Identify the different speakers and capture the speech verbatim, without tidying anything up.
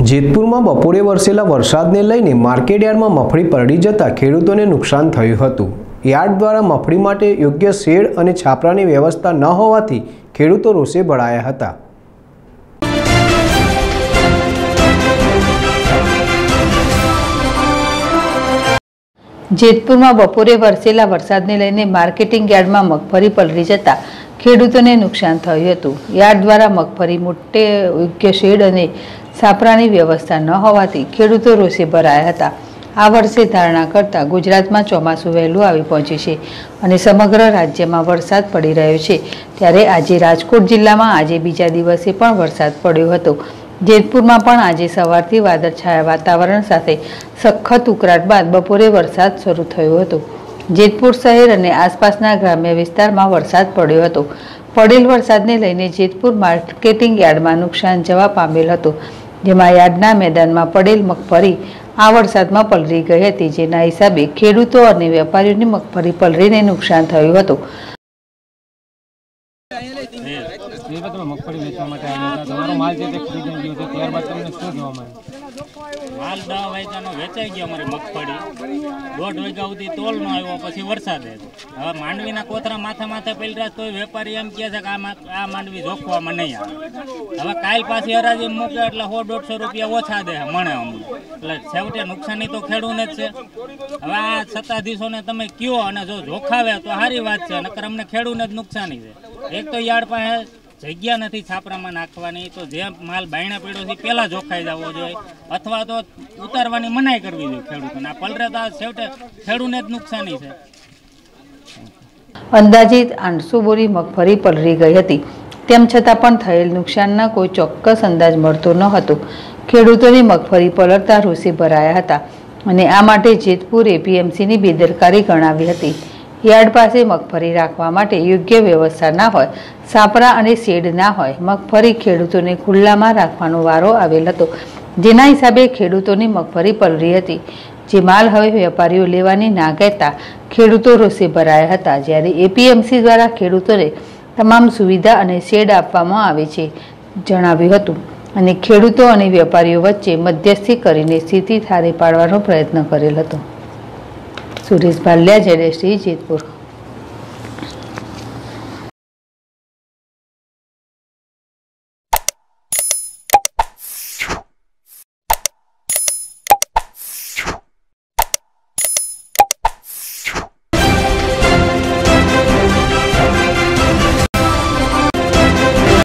Speaker 1: જેતપુર में बपोरे वरसेला वरसादने लईने मार्केटयार्ड में मगफળી पलળી जता खेडूतोने नुकसान थयुं हतुं। यार्ड द्वारा मगफળી माटे योग्य शेड अने छापरानी व्यवस्था न होवाथी खेडूतो रोषे भराया हता।
Speaker 2: जेतपुर में बपोरे वरसेला वरसादने लईने मार्केटिंग यार्ड में मगफળી पलળી जता खेडूतोने नुकसान थयुं हतुं। यार्ड द्वारा मगफળી मोटे योग्य शेड अने छापरानी व्यवस्था न होवाथी खेडूतो रोषे भराया हता। आ वर्षे धारणा करता गुजरात में ચોમાસું वहेલું આવી पहोंच्યું છે અને समग्र राज्य में वरसाद पड़ी रह्यो छे, त्यारे आजे राजकोट जिल्ला में आजे बीजा दिवसे पण वरसाद पड्यो हतो। जेतपुर में पण आजे सवारथी वादळछाया वातावरण साथे सखत उकळाट बाद बपोरे वरसाद शरू थयो हतो। जेतपुर शहर अने आसपासना ग्राम्य विस्तार में वरसाद पड्यो हतो। पड़ेल वरसादने लईने जेतपुर मार्केटिंग यार्ड में नुकसान जवा पामेल हतुं, जेमां यार्डना मैदान में पड़ेल मगफળી आ वरसाद में पलળી गई हती, जेना हिसाबे खेडूतो अने वेपारीओनी मगफળી पलળીને नुकसान थयुं हतुं।
Speaker 3: माल दस वाग्यानो वेचाई गयो अमारी मगफળી दौड़ वाग्या सुधी तोल न आव्यो पछी वरसाद हवे मांडवीना कोतरा माथा माथे पलळ्या तोय वेपारी एम कहे छे के आ आ मांडवी जोखवामां नहीं आवे। हवे काल पाછી हराजी मूके એટલે સો દોઢસો રૂપિયા ઓછા દે मणे अमू એટલે છેવટે नुकसानी तो खेडूने ज छे। हवे आ सत्ताधीशोने તમે કયો અને જો જોખાવે તો સારી વાત છે, નકર અમને ખેડૂને જ નુકસાની છે। એક તો યાર્ડ પાસે जग्या नहीं छापरामां नाखवानी, तो जे माल बायणे पड्यो छे पहेला जोखाई जवो जोईए अथवा तो उतारवानी मनाई करवी जोईए खेडूतोने। आ पलरे तो छेवटे खेडूने ज नुकसानी छे।
Speaker 2: अंदाजित आठसो बोरी मगफળી पलળી गई हती, तेम छतां पण थयेल नुकसानना कोई ચોક્કસ अंदाज मळतो न हतो। खेडूतोनी मगफળી पलળતા रोषे भराया हता अने आ माटे जेतपुर एपीएमसी नी बेदरकारी गणावी हती। यार्ड पासे मगफળી राखवा माटे योग्य व्यवस्था ना होय, छापरा अने शेड ना होय, मगफળી खेडूतोने खुल्लामां राखवानो वारो आवेल हतो, जेना हिसाबे खेडूतोनी मगफળી पलળી हती। जे माल हवे वेपारीओ लेवानी ना कहेता खेडूतो रोषे भराया हता, ज्यारे एपीएमसी द्वारा खेडूतोने तमाम सुविधा अने शेड आपवामां आवे छे जणाव्युं हतुं अने खेडूतो अने वेपारीओ वच्चे मध्यस्थी करीने स्थिति थारे पाडવાનો प्रयत्न करेल हतो। Suresh Bhaliya, Z S T, Jetpur.